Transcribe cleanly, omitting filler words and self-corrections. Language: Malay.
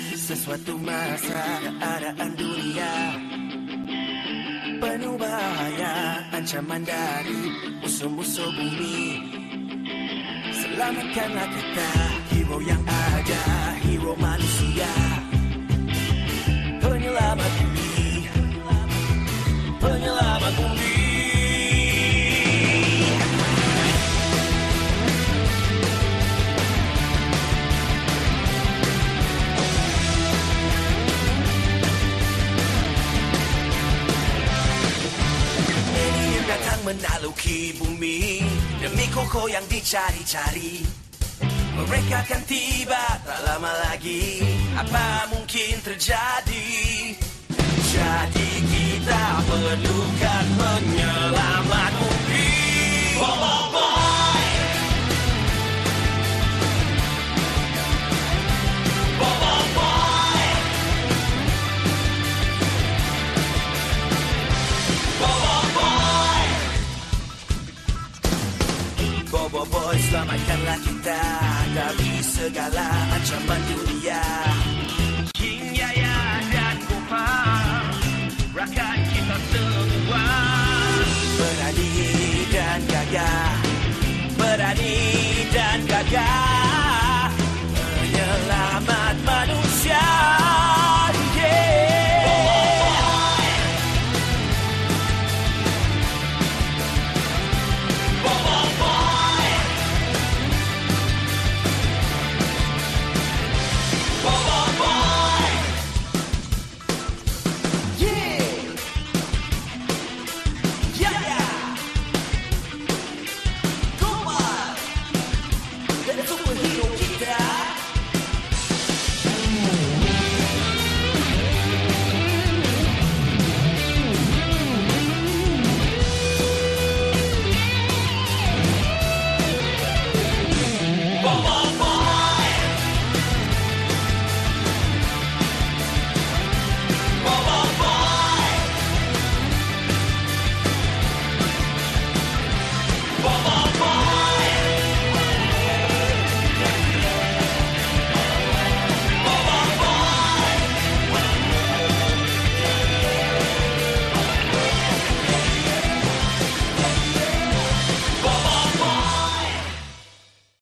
Sesuatu masa keadaan dunia penuh bahaya, ancaman dari musuh-musuh bumi. Selamatkanlah kita, hero yang ada, hero manusia, penyelamat bumi, penyelamat bumi. Menaluki bumi demi koko yang dicari-cari. Mereka akan tiba tak lama lagi. Apa mungkin terjadi? Jadi kita perlukan menyelamat bumi. Bobo boy, bobo boy, bobo boy. Bobo boy, selamatkanlah kita dari segala ancaman dunia.